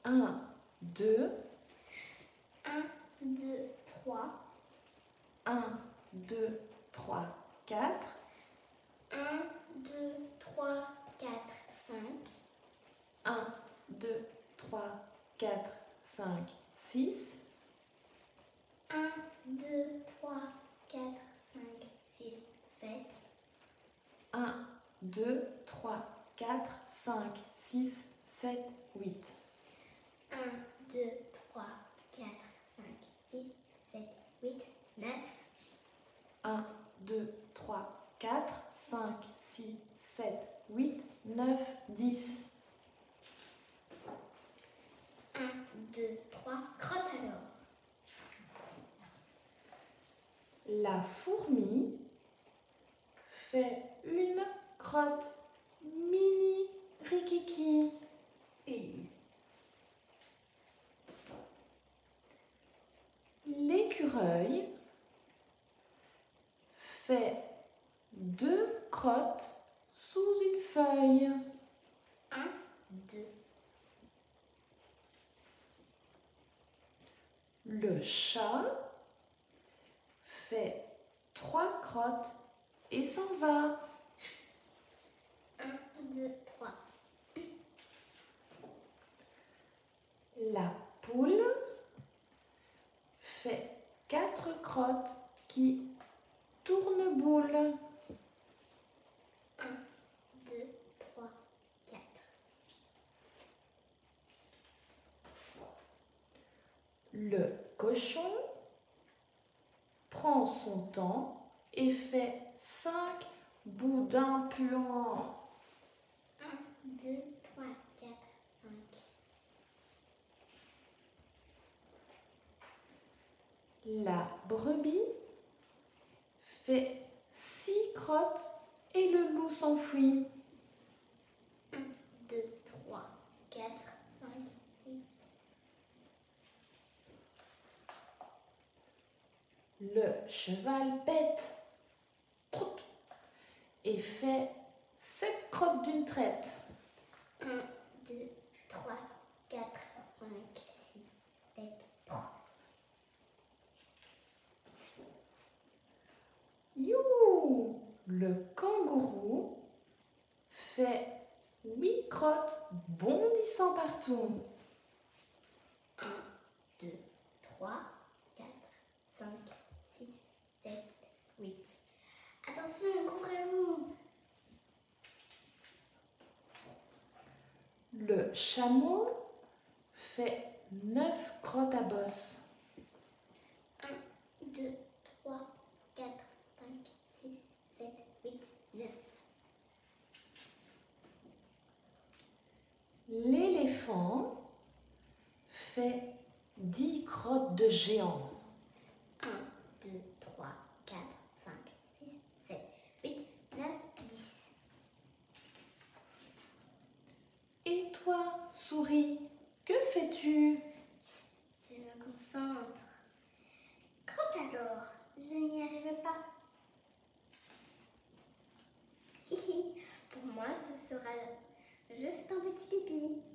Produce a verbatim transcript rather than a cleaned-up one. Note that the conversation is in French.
un, deux, un, deux, trois, un, deux, trois, quatre, un, deux, trois, quatre, cinq, un, deux, trois, quatre, cinq, six, un, deux, trois, quatre, cinq, six, sept, un, deux, trois, quatre, cinq, six, sept, huit. un, deux, trois, quatre, cinq, six, sept, huit, neuf, un, deux, trois, quatre, cinq, six, sept, huit, neuf, dix. un, deux, trois, crotte alors. La fourmi fait une crotte mini rikiki. Une. L'écureuil fait deux crottes sous une feuille. un, deux. Le chat fait trois crottes et s'en va. un, deux, trois. La poule fait quatre crottes qui tournent boule. un, deux, trois, quatre. Le cochon prend son temps et fait cinq boudins puants. un, deux, trois, quatre, cinq. La brebis fait six crottes et le loup s'enfuit. un, deux, trois, quatre, cinq, six. Le cheval bête troute et fait sept crottes d'une traite. un, deux, trois, quatre, cinq, six, sept. You! Le kangourou fait huit crottes bondissant partout. un, deux, trois, quatre, cinq, six, sept, huit. Attention, couvrez-vous. Le chameau fait neuf crottes à bosse. un, deux, trois, quatre, cinq, six, sept, huit, neuf. L'éléphant fait dix crottes de géant. un, deux, trois, quatre, cinq, six, sept, huit, neuf, dix. Et toi, souris, que fais-tu? Je me concentre. Crotte alors, je n'y arrive pas. Hihi, pour moi, ce sera juste un petit pipi.